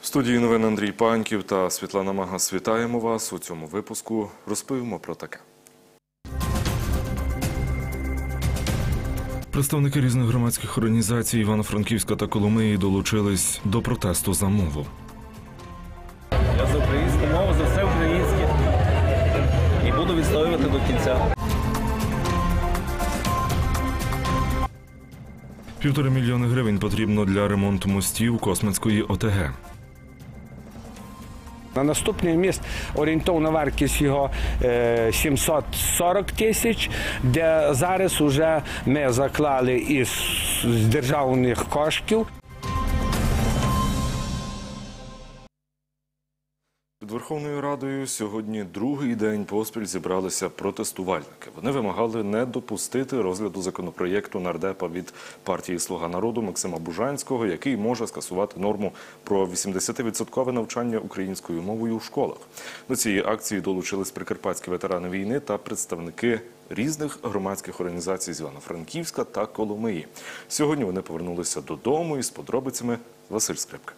студії новин Андрій Паньків та Світлана Магас. Вітаємо вас. У цьому випуску розповімо про таке. Представники різних громадських організацій Івано-Франківська та Коломиї долучились до протесту за мову. Я за українську мову, за все українське і буду відстоювати до кінця. 1,5 мільйона гривень потрібно для ремонту мостів Космацької ОТГ. На наступний міст орієнтовна вартість його 740 тисяч, де зараз вже ми заклали із державних коштів. Під Верховною Радою сьогодні другий день поспіль зібралися протестувальники. Вони вимагали не допустити розгляду законопроєкту нардепа від партії «Слуга народу» Максима Бужанського, який може скасувати норму про 80% навчання українською мовою у школах. До цієї акції долучились прикарпатські ветерани війни та представники різних громадських організацій з Івано-Франківська та Коломиї. Сьогодні вони повернулися додому із подробицями Василь Скрипка.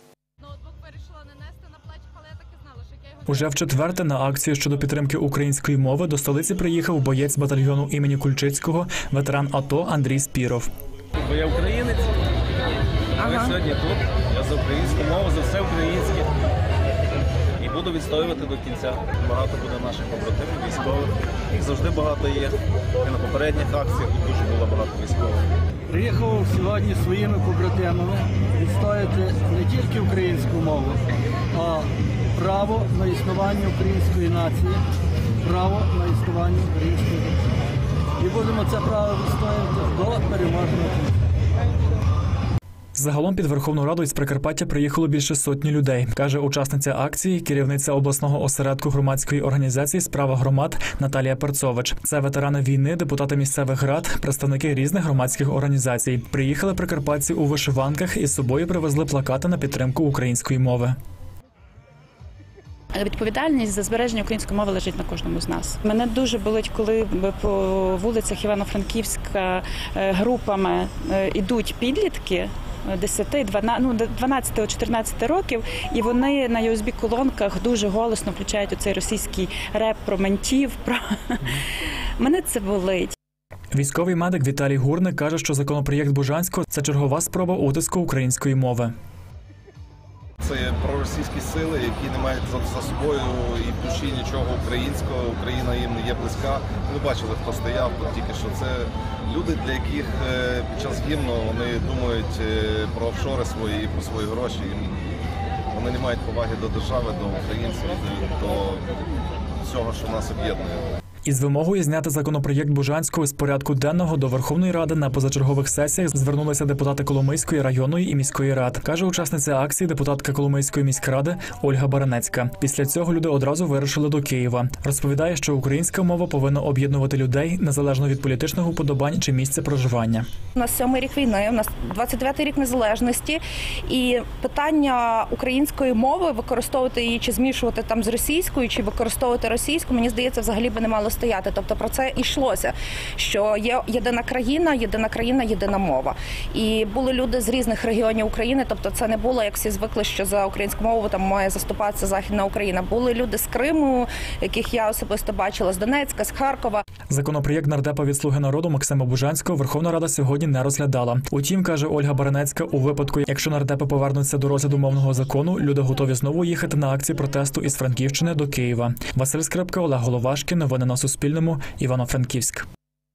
Уже вчетверте на акцію щодо підтримки української мови до столиці приїхав боєць батальйону імені Кульчицького, ветеран АТО Андрій Спіров. Бо я українець, ми сьогодні тут, я за українську мову, за все українське і буду відстоювати до кінця. Багато буде наших побратимів, військових, їх завжди багато є. І на попередніх акціях тут дуже було багато військових. Приїхав сьогодні своїми побратимами відстояти не тільки українську мову, а право на існування української нації, право на існування української держави. І будемо це право відстояти до переможного кінця. Загалом під Верховну Раду із Прикарпаття приїхало більше сотні людей, каже учасниця акції, керівниця обласного осередку громадської організації «Справа громад» Наталія Перцович. Це ветерани війни, депутати місцевих рад, представники різних громадських організацій. Приїхали прикарпатці у вишиванках і з собою привезли плакати на підтримку української мови. Відповідальність за збереження української мови лежить на кожному з нас. Мене дуже болить, коли по вулицях Івано-Франківська групами йдуть підлітки 12-14 років, і вони на USB-колонках дуже голосно включають оцей російський реп про ментів. Мене це болить. Військовий медик Віталій Гурник каже, що законопроєкт Бужанського – це чергова спроба утиску української мови. Це проросійські сили, які не мають за собою і в душі нічого українського, Україна їм не є близька. Ми бачили, хто стояв, тільки що це люди, для яких під час гімну вони думають про офшори свої і про свої гроші. Вони не мають поваги до держави, до українців, до всього, що нас об'єднує. Із вимогою зняти законопроєкт Бужанського з порядку денного до Верховної Ради на позачергових сесіях звернулися депутати Коломийської районної і міської рад, каже учасниця акції депутатка Коломийської міськради Ольга Баранецька. Після цього люди одразу вирушили до Києва. Розповідає, що українська мова повинна об'єднувати людей незалежно від політичних уподобань чи місця проживання. У нас 7-й рік війни, у нас 29-й рік незалежності, і питання української мови, використовувати її чи змішувати там з російською, чи використовувати російську, мені здається, взагалі би не мало стояти. Тобто про це йшлося, що є єдина країна, єдина мова. І були люди з різних регіонів України, тобто це не було, як всі звикли, що за українську мову там має заступатися Західна Україна. Були люди з Криму, яких я особисто бачила, з Донецька, з Харкова. Законопроєкт нардепа від «Слуги народу» Максима Бужанського Верховна Рада сьогодні не розглядала. Утім, каже Ольга Баранецька, у випадку, якщо нардепи повернуться до розгляду мовного закону, люди готові знову їхати на акції протесту із Франківщини до Києва. Василь Скрипка, Олег Головашкін. Новини на Суспільному. Івано-Франківськ.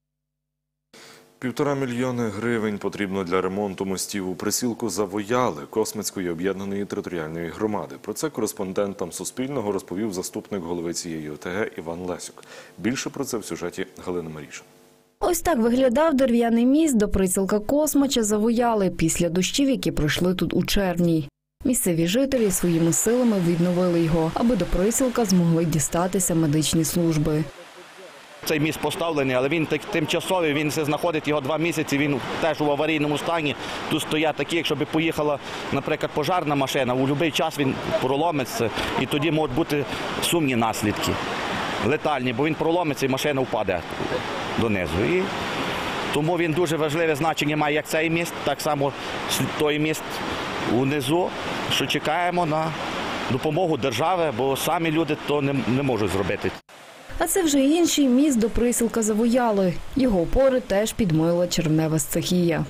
1,5 мільйона гривень потрібно для ремонту мостів у присілку Завояли Космацької об'єднаної територіальної громади. Про це кореспондентам Суспільного розповів заступник голови цієї ОТГ Іван Лесюк. Більше про це в сюжеті Галини Марішин. Ось так виглядав дерев'яний міст до присілка Космача Завояли після дощів, які пройшли тут у червні. Місцеві жителі своїми силами відновили його, аби до присілка змогли дістатися медичні служби. Цей міст поставлений, але він тимчасовий, він знаходить його 2 місяці, він теж у аварійному стані. Тут стоять такі, якщо б поїхала, наприклад, пожарна машина, у будь-який час він проломиться, і тоді можуть бути сумні наслідки, летальні, бо він проломиться і машина впаде донизу. І тому він дуже важливе значення має як цей міст, так само той міст унизу, що чекаємо на допомогу держави, бо самі люди то не можуть зробити. А це вже інший міст до присілка Завояли. Його опори теж підмила червнева стихія.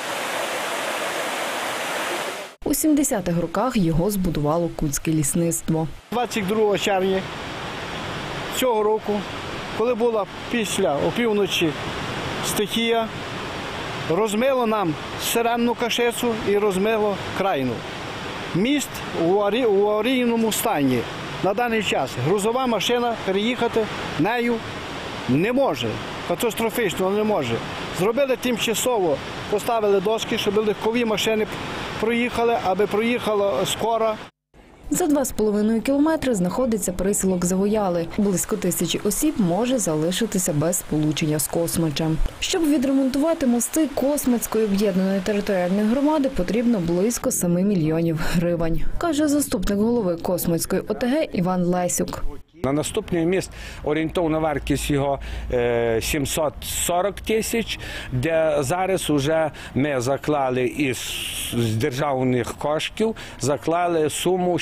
У 70-х роках його збудувало Кутське лісництво. 22 червня цього року, коли була після опівночі стихія, розмило нам Сиренну Кашицю і розмило Крайну. Міст у аварійному стані. На даний час грузова машина переїхати нею не може, катастрофічно не може. Зробили тимчасово, поставили доски, щоб легкові машини проїхали, аби проїхала скора. За 2,5 кілометри знаходиться присілок Завояли. Близько 1000 осіб може залишитися без сполучення з Космачем. Щоб відремонтувати мости Космацької об'єднаної територіальної громади, потрібно близько 7 мільйонів гривень, каже заступник голови Космацької ОТГ Іван Лесюк. На наступний міст орієнтовна вартість його 740 тисяч, де зараз вже ми заклали із державних коштів, заклали суму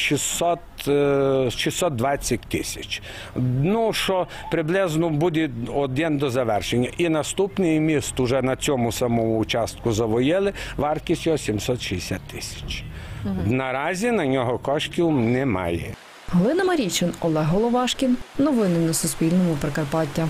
620 тисяч. Ну, що приблизно буде один до завершення. І наступний міст вже на цьому самому участку Завояли, вартість його 760 тисяч. Наразі на нього коштів немає. Галина Марійчин, Олег Головашкін. Новини на Суспільному. Прикарпаття.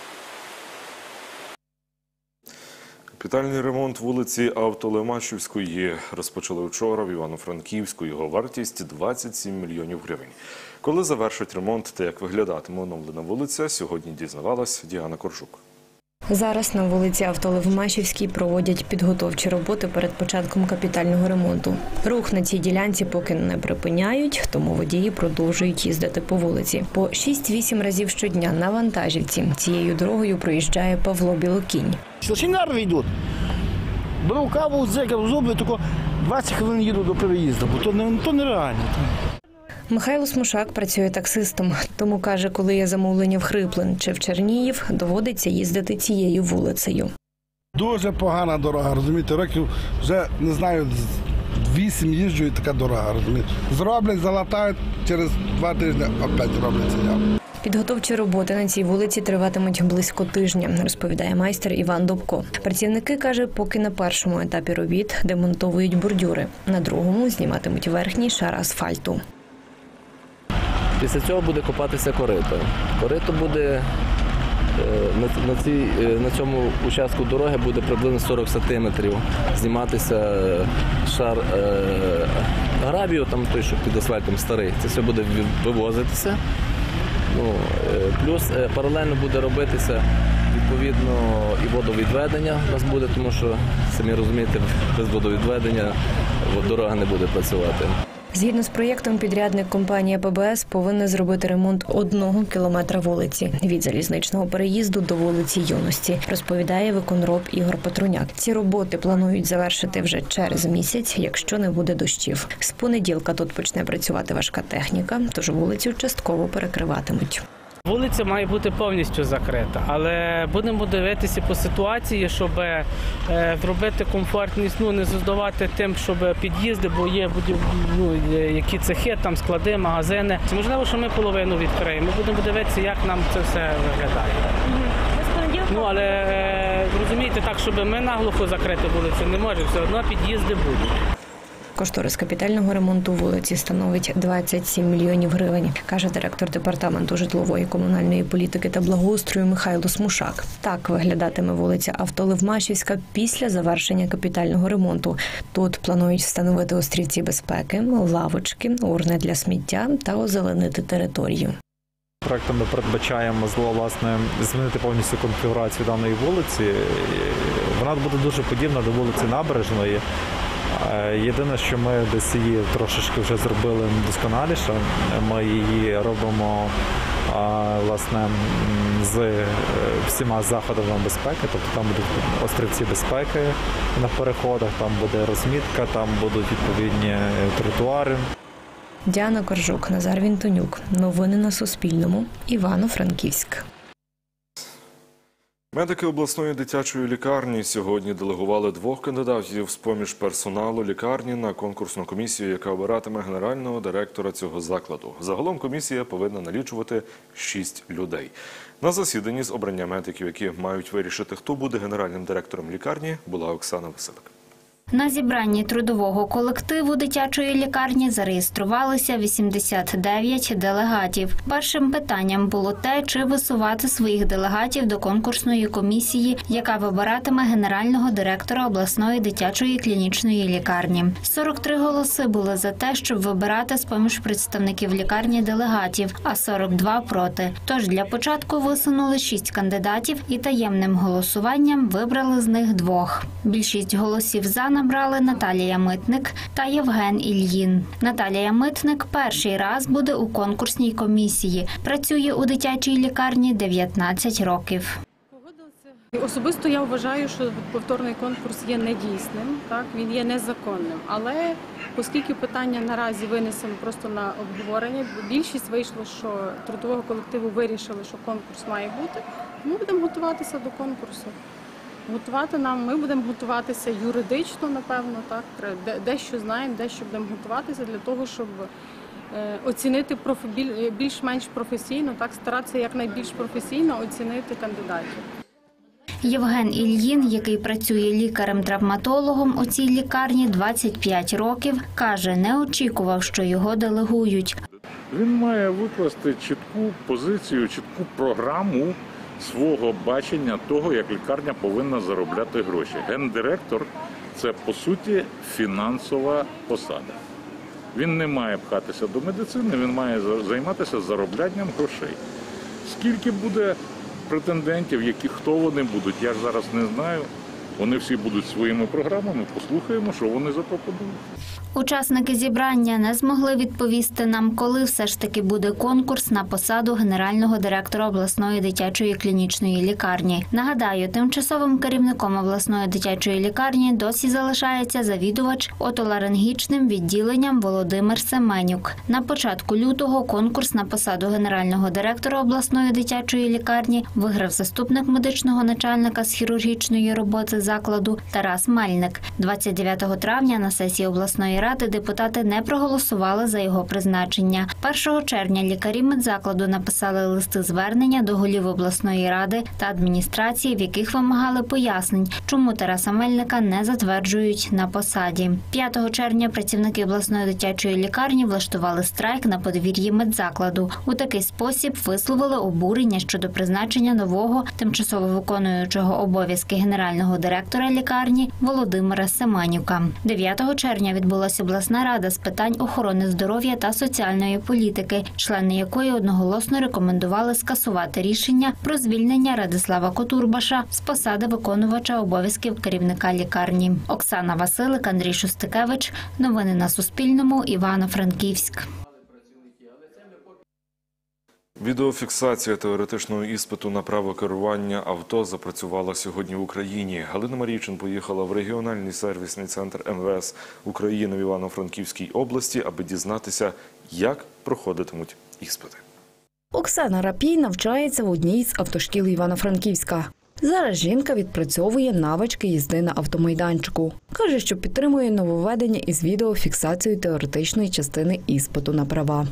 Капітальний ремонт вулиці Автолемашівської розпочали вчора в Івано-Франківську. Його вартість – 27 мільйонів гривень. Коли завершать ремонт та як виглядатиме оновлена вулиця, сьогодні дізнавалась Діана Коржук. Зараз на вулиці Автолевмашівській проводять підготовчі роботи перед початком капітального ремонту. Рух на цій ділянці поки не припиняють, тому водії продовжують їздити по вулиці. По 6-8 разів щодня на вантажівці цією дорогою проїжджає Павло Білокінь. Ще нерви йдуть. Беру каву, дзекав зуби, тільки 20 хвилин їду до переїзду, бо то нереально. Михайло Смушак працює таксистом, тому каже, коли є замовлення в Хриплин чи в Чернігів, доводиться їздити цією вулицею. Дуже погана дорога, розумієте, років вже, не знаю, 8 їжджу і така дорога, розумієте. Зроблять, залатають, через 2 тижні опять робляться яму. Підготовчі роботи на цій вулиці триватимуть близько тижня, розповідає майстер Іван Добко. Працівники, каже, поки на першому етапі робіт демонтовують бордюри, на другому зніматимуть верхній шар асфальту. Після цього буде копатися корито. Корито буде на цьому участку дороги буде приблизно 40 сантиметрів. Зніматися шар гравію, там той, що під асфальтом старий. Це все буде вивозитися. Плюс паралельно буде робитися відповідно і водовідведення у нас буде, тому що, самі розумієте, без водовідведення дорога не буде працювати. Згідно з проєктом, підрядник компанія ПБС повинна зробити ремонт 1 кілометра вулиці від залізничного переїзду до вулиці Юності, розповідає виконроб Ігор Петруняк. Ці роботи планують завершити вже через місяць, якщо не буде дощів. З понеділка тут почне працювати важка техніка, тож вулицю частково перекриватимуть. Вулиця має бути повністю закрита, але будемо дивитися по ситуації, щоб зробити комфортність, не задавати тим, щоб під'їзди, бо є які цехи, там склади, магазини. Можливо, що ми половину відкриємо. Ми будемо дивитися, як нам це все виглядає. Але розумієте, так, щоб ми наглухо закрити вулицю не можемо, все одно під'їзди будуть. Кошторис капітального ремонту вулиці становить 27 мільйонів гривень, каже директор департаменту житлової, комунальної політики та благоустрою Михайло Смушак. Так виглядатиме вулиця Автолевмашівська після завершення капітального ремонту. Тут планують встановити острівці безпеки, лавочки, урни для сміття та озеленити територію. Проектом ми передбачаємо змінити повністю конфігурацію даної вулиці. Вона буде дуже подібна до вулиці Набережної. Єдине, що ми десь її трошечки вже зробили досконаліше. Ми її робимо власне з всіма заходами безпеки, тобто там будуть острівці безпеки на переходах, там буде розмітка, там будуть відповідні тротуари. Діана Коржук, Назар Вінтонюк. Новини на Суспільному. Івано-Франківськ. Медики обласної дитячої лікарні сьогодні делегували 2 кандидатів з-поміж персоналу лікарні на конкурсну комісію, яка обиратиме генерального директора цього закладу. Загалом комісія повинна налічувати 6 людей. На засіданні з обрання медиків, які мають вирішити, хто буде генеральним директором лікарні, була Оксана Василик. На зібранні трудового колективу дитячої лікарні зареєструвалися 89 делегатів. Першим питанням було те, чи висувати своїх делегатів до конкурсної комісії, яка вибиратиме генерального директора обласної дитячої клінічної лікарні. 43 голоси були за те, щоб вибирати з-поміж представників лікарні делегатів, а 42 – проти. Тож для початку висунули 6 кандидатів і таємним голосуванням вибрали з них 2. Більшість голосів «за» набрали Наталія Митник та Євген Ільїн. Наталія Митник перший раз буде у конкурсній комісії. Працює у дитячій лікарні 19 років. Особисто я вважаю, що повторний конкурс є недійсним, так, він є незаконним. Але оскільки питання наразі винесено просто на обговорення, більшість вийшло, що трудового колективу вирішили, що конкурс має бути, ми будемо готуватися до конкурсу. Ми будемо готуватися юридично, напевно, так, дещо знаємо, дещо будемо готуватися для того, щоб оцінити більш-менш професійно, так, старатися якнайбільш професійно оцінити кандидатів. Євген Ільїн, який працює лікарем-травматологом у цій лікарні 25 років, каже, не очікував, що його делегують. Він має викласти чітку позицію, чітку програму свого бачення того, як лікарня повинна заробляти гроші. Гендиректор – це, по суті, фінансова посада. Він не має пхатися до медицини, він має займатися зароблянням грошей. Скільки буде претендентів, хто вони будуть, я ж зараз не знаю. Вони всі будуть своїми програмами, послухаємо, що вони запропонують. Учасники зібрання не змогли відповісти нам, коли все ж таки буде конкурс на посаду генерального директора обласної дитячої клінічної лікарні. Нагадаю, тимчасовим керівником обласної дитячої лікарні досі залишається завідувач отоларингічним відділенням Володимир Семенюк. На початку лютого конкурс на посаду генерального директора обласної дитячої лікарні виграв заступник медичного начальника з хірургічної роботи закладу Тарас Мельник. 29 травня на сесії обласної ради депутати не проголосували за його призначення. 1 червня лікарі медзакладу написали листи звернення до голів обласної ради та адміністрації, в яких вимагали пояснень, чому Тараса Мельника не затверджують на посаді. 5 червня працівники обласної дитячої лікарні влаштували страйк на подвір'ї медзакладу. У такий спосіб висловили обурення щодо призначення нового тимчасово виконуючого обов'язки генерального директора лікарні Володимира Семенюка. 9 червня відбулася обласна рада з питань охорони здоров'я та соціальної політики, члени якої одноголосно рекомендували скасувати рішення про звільнення Радислава Котурбаша з посади виконувача обов'язків керівника лікарні. Оксана Василик, Андрій Шустикевич. Новини на Суспільному. Івано-Франківськ. Відеофіксація теоретичного іспиту на право керування авто запрацювала сьогодні в Україні. Галина Марійчин поїхала в регіональний сервісний центр МВС України в Івано-Франківській області, аби дізнатися, як проходитимуть іспити. Оксана Рапій навчається в одній з автошкіл Івано-Франківська. Зараз жінка відпрацьовує навички їзди на автомайданчику. Каже, що підтримує нововведення із відеофіксацією теоретичної частини іспиту на права.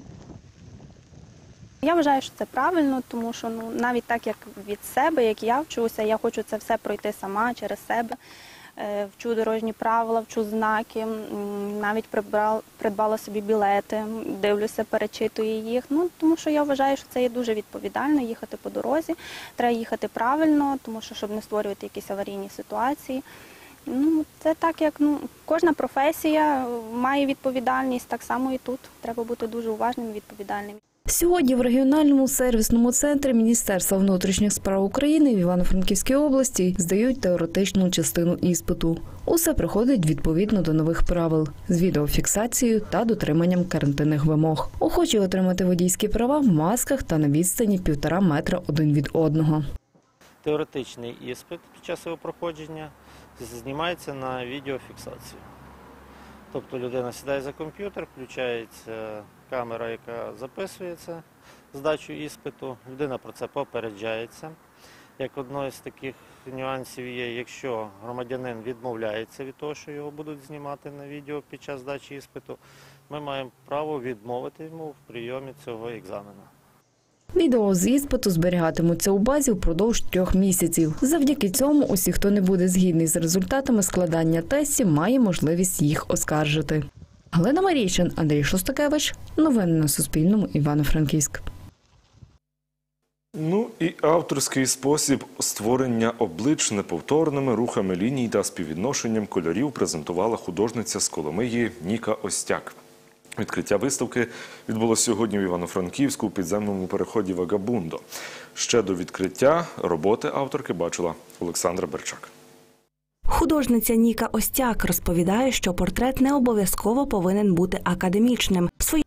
Я вважаю, що це правильно, тому що навіть так, як від себе, як я вчуся, я хочу це все пройти сама через себе. Вчу дорожні правила, вчу знаки, навіть придбала собі білети, дивлюся, перечитую їх. Тому що я вважаю, що це є дуже відповідально їхати по дорозі. Треба їхати правильно, тому що, щоб не створювати якісь аварійні ситуації. Це так, як кожна професія має відповідальність, так само і тут. Треба бути дуже уважним і відповідальним. Сьогодні в регіональному сервісному центрі Міністерства внутрішніх справ України в Івано-Франківській області здають теоретичну частину іспиту. Усе проходить відповідно до нових правил з відеофіксацією та дотриманням карантинних вимог. Охочі отримати водійські права в масках та на відстані 1,5 метра один від одного. Теоретичний іспит під час його проходження знімається на відеофіксацію. Тобто людина сідає за комп'ютер, включається камера, яка записує здачу іспиту, людина про це попереджається. як одною з таких нюансів є, якщо громадянин відмовляється від того, що його будуть знімати на відео під час здачі іспиту, ми маємо право відмовити йому в прийомі цього екзамену. Відео з іспиту зберігатимуться у базі впродовж 3 місяців. Завдяки цьому усі, хто не буде згідний з результатами складання тестів, має можливість їх оскаржити. Галина Марійчин, Андрій Шостакевич. Новини на Суспільному. Івано-Франківськ. Ну і авторський спосіб створення облич неповторними рухами ліній та співвідношенням кольорів презентувала художниця з Коломиї Ніка Остяк. Відкриття виставки відбулося сьогодні в Івано-Франківську у підземному переході Вагабундо. Ще до відкриття роботи авторки бачила Олександра Берчак. Художниця Ніка Остяк розповідає, що портрет не обов'язково повинен бути академічним. Свої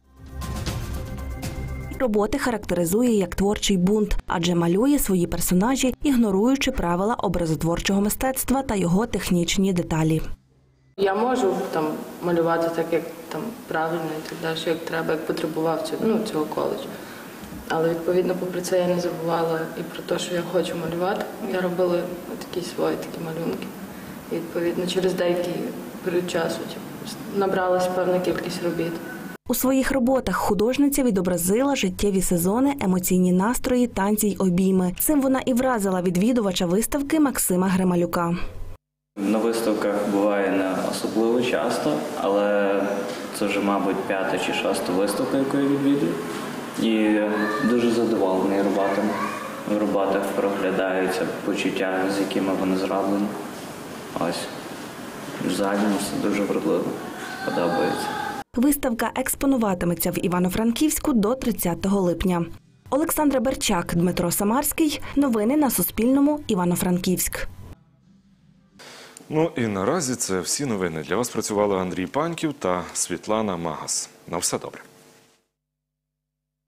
роботи характеризує як творчий бунт, адже малює свої персонажі, ігноруючи правила образотворчого мистецтва та його технічні деталі. Я можу малювати так, як правильно і так далі, як треба, як потребував цього коледжу. Але відповідно, попри це я не забувала і про те, що я хочу малювати. Я робила такі свої малюнки. І відповідно через деякий період часу набралась певна кількість робіт. У своїх роботах художниця відобразила життєві сезони, емоційні настрої, танці й обійми. Цим вона і вразила відвідувача виставки Максима Грималюка. На виставках буває не особливо часто, але це вже, мабуть, 5-та чи 6-та виставка, яку я відвідую. І дуже задоволений роботами. В роботах проглядаються почуття, з якими вони зроблені. Ось. В загальному все дуже вродливо. Подобається. Виставка експонуватиметься в Івано-Франківську до 30 липня. Олександра Берчак, Дмитро Самарський. Новини на Суспільному. Івано-Франківськ. Ну і наразі це всі новини. Для вас працювали Андрій Паньків та Світлана Магас. На все добре.